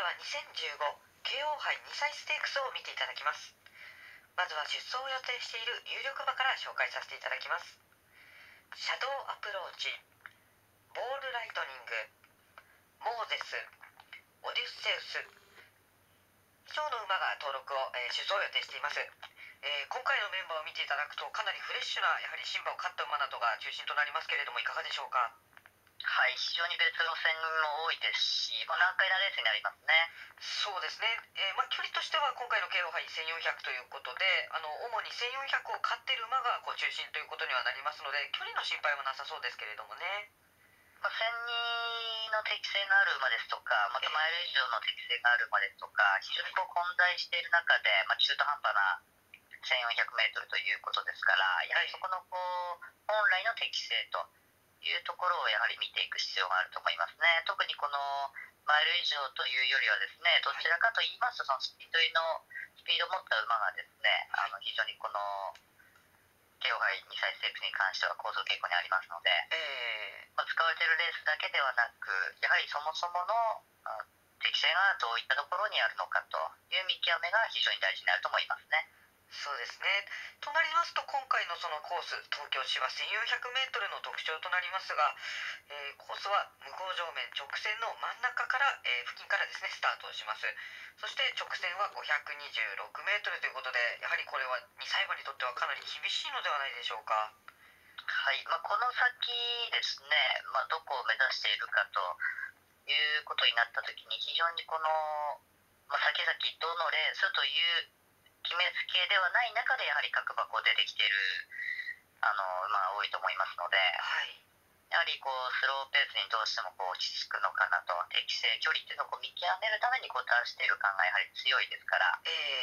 は 2015 KO 杯2歳ステークスを見ていただきます。まずは出走を予定している有力馬から紹介させていただきます。シャドウアプローチ、ボールライトニング、モーゼス、オデュッセウス、以上の馬が登録を、出走を予定しています。今回のメンバーを見ていただくとかなりフレッシュなやはり新馬を勝った馬などが中心となりますけれども、いかがでしょうか。 はい、非常に別路線も多いですし、難解なレースになりますね。 そうですね、距離としては今回の KO 杯1400ということで、主に1400を勝っている馬が中心ということにはなりますので、距離の心配はなさそうですけれどもね。 1002の適性がある馬ですとか、またマイル以上の適性がある馬ですとか、非常に混在している中で、中途半端な1400メートルということですから、やはりそこの本来の適性というところをやはり見ていく必要があると思いますね。特にこのマイル以上というよりはですね、どちらかと言いますと、そのスピードを持った馬がですね、非常にこのKO杯2歳ステークスに関しては構造傾向にありますので、使われているレースだけではなく、やはりそもそもの適性がどういったところにあるのかという見極めが非常に大事になると思いますね。 そうですね。となりますと、今回のそのコース、東京芝1400メートルの特徴となりますが、コースは向こう上面直線の真ん中から、付近からですね、スタートをします。そして直線は526メートルということで、やはりこれは2歳馬にとってはかなり厳しいのではないでしょうか。 はい、この先ですね、どこを目指しているかということになったときに、非常にこの、先々どのレースという決めつけではない中で、やはり各馬出てきている馬が多いと思いますので、やはりスローペースにどうしても落ち着くのかなと、適正距離っていうのを見極めるために出している感がやはり強いですから、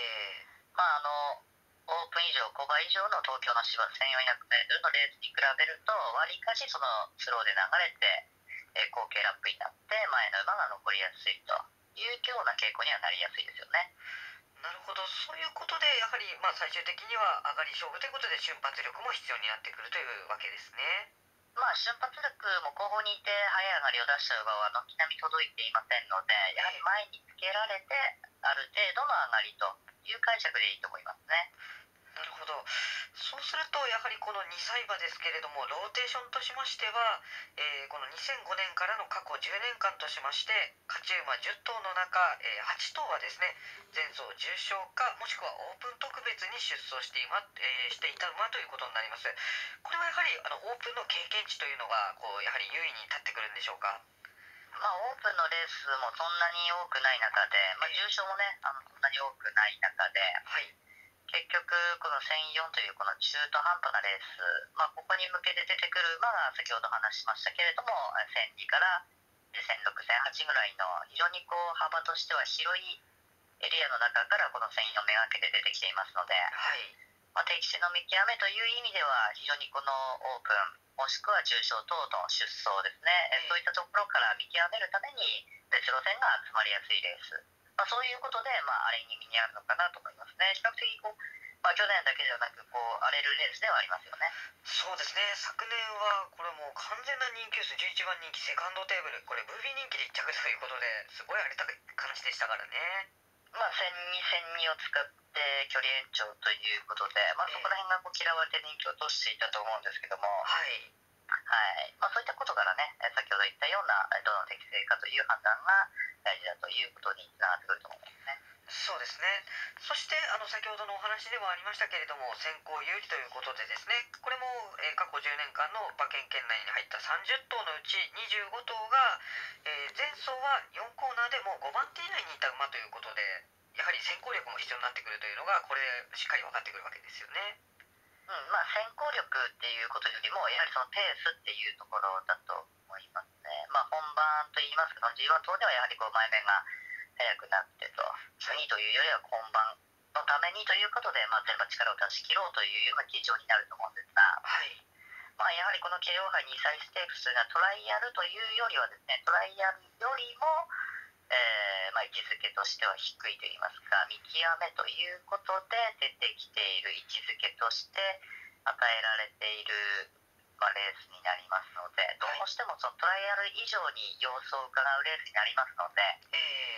オープン以上、5倍以上の東京の芝1400メートルのレースに比べると、わりかしそのスローで流れて、後継ラップになって前の馬が残りやすいというような傾向にはなりやすいですよね。 なるほど、そういうことでやはり最終的には上がり勝負ということで瞬発力も必要になってくるというわけですね。 瞬発力も後方にいて早い上がりを出した馬は軒並み届いていませんので、やはり前につけられてある程度の上がりという解釈でいいと思いますね。 なるほど。そうするとやはりこの2歳馬ですけれども、ローテーションとしましては、この2005年からの過去10年間としまして、勝ち馬10頭の中、8頭はですね、前走重賞かもしくはオープン特別に出走してしていた馬ということになります。これはやはりオープンの経験値というのがやはり優位に立ってくるんでしょうか。 オープンのレースもそんなに多くない中で、重賞もね、そんなに多くない中で、結局この1004というこの中途半端なレース、ここに向けて出てくる馬が先ほど話しましたけれども、1002から1006、1008ぐらいの非常に幅としては広いエリアの中からこの1004めがけて出てきていますので、適正の見極めという意味では非常にこのオープンもしくは重賞等の出走ですね、そういったところから見極めるために別路線が集まりやすいレース、そういうことで、あれ気味にあるのかなと思いますね。比較的去年だけではなく荒れるレースではありますよね。 そうですね、昨年はこれもう完全な人気薄、11番人気セカンドテーブル、これムービー人気で1着ということですごい荒れた感じでしたからね。 1002、1002を使って距離延長ということで、そこら辺が嫌われて人気を落としていたと思うんですけども、そういったことからね、先ほど言ったようなどの適正かという判断が大事だということにつながってくると思いますね。 そうですね。そして先ほどのお話でもありましたけれども、先行有利ということでですね、これも、過去10年間の馬券圏内に入った30頭のうち25頭が、前走は4コーナーでもう5番手以内にいた馬ということで、やはり先行力も必要になってくるというのがこれでしっかり分かってくるわけですよね。 先行力っていうことよりもやはりそのペースっていうところだと思いますね。本番といいますか G1 等ではやはり前面が速くなってと、次というよりは本番のためにということで、全部力を出し切ろうというような基準になると思うんですが、やはりこの KO 杯2歳ステークスというのはトライアルというよりはですね、トライアルよりも位置づけとしては低いといいますか、見極めということで出てきている位置づけとして与えられている、レースになりますので、どうしてもそのトライアル以上に様子を伺うレースになりますので、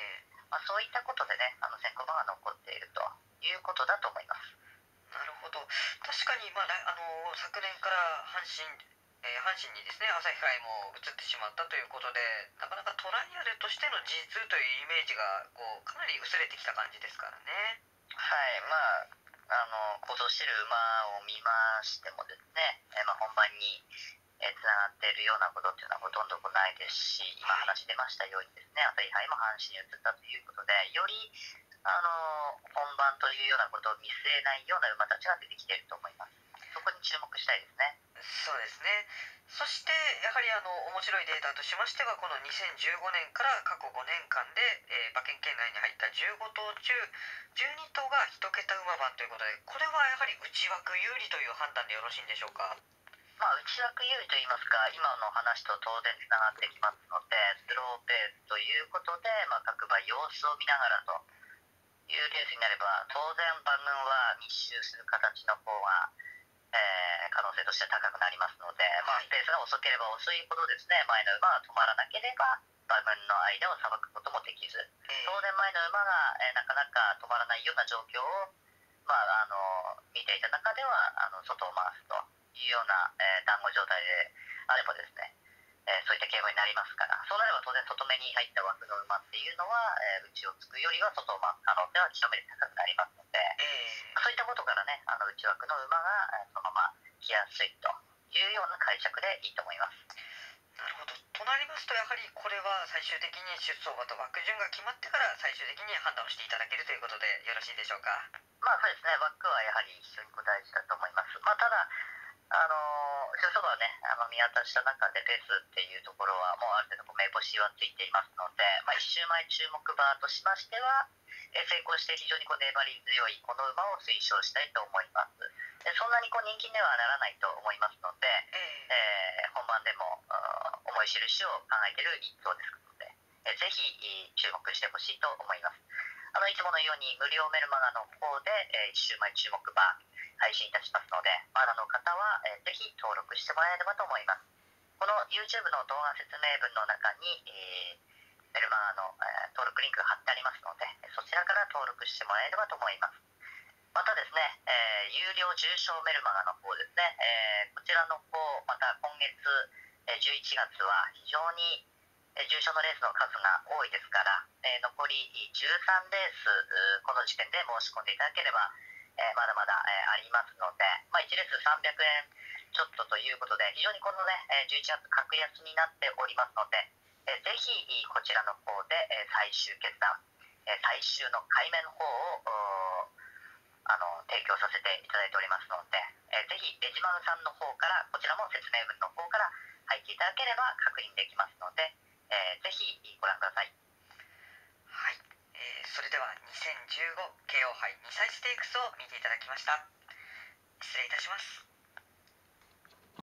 そういったことでね、先行馬が残っているということだと思います。 なるほど。確かに、昨年から阪神にですね、朝日杯も移ってしまったということで、なかなかトライアルとしての G2 というイメージがかなり薄れてきた感じですからね。 はい、行動している馬を見ましてもですね、本番につながっているようなことっていうのはほとんどないですし、今話出ましたようにですね、朝日杯も阪神に移ったということで、より本番というようなことを見据えないような馬たちが出てきていると思います。そこに注目したいですね。 そうですね。そしてやはり面白いデータとしましては、この2015年から過去5年間で、馬券圏内に入った15頭中12頭が1桁馬番ということで、これはやはり内枠有利という判断でよろしいんでしょうか。 内枠有利といいますか、今の話と当然つながってきますので、スローペースということで、各馬様子を見ながらというレースになれば、当然馬群は密集する形の方が、可能性としては高くなりますので、ペースが遅ければ遅いほどですね、前の馬が止まらなければ馬群の間をさばくこともできず、当然前の馬が、なかなか止まらないような状況を、見ていた中では外を回すというような、団子状態であればですね、そういった傾向になりますから、そうなれば当然外目に入った枠の馬っていうのは、内をつくよりは外を回す可能性は極めて高くなりますので、そういったことからね、内枠の馬がそのまま来やすいというような解釈でいいと思います。 なるほど。となりますと、やはりこれは最終的に出走馬と枠順が決まってから最終的に判断をしていただけるということでよろしいでしょうか。 そうですね、枠はやはり非常に大事だと思います。ただ出走馬はね、見渡した中でペースっていうところは、もうある程度目星はついていますので、1周前注目馬としましては、成功して非常に粘り強いこの馬を推奨したいと思います。そんなに人気にはならないと思いますので、本番でも重い印を考えている一頭ですので、ぜひ注目してほしいと思います。いつものように無料メルマガの方で、1週前注目馬配信いたしますので、まだの方は、ぜひ登録してもらえればと思います。この YouTube の動画説明文の中に、メルマガの、登録リンクが貼ってありますので、そちらから登録してもらえればと思います。またですね、有料重賞メルマガの方ですね、こちらの方、また今月、11月は非常に重賞のレースの数が多いですから、残り13レース、この時点で申し込んでいただければ、まだまだ、ありますので、1レース300円ちょっとということで、非常にこのね、11月格安になっておりますので、ぜひこちらの方で、最終決断、最終の買い目の方を提供させていただいておりますので、ぜひレジマンさんの方から、こちらも説明文の方から入っていただければ確認できますので、ぜひご覧ください。 はい、それでは 2015KO 杯2歳ステークスを見ていただきました。失礼いたします。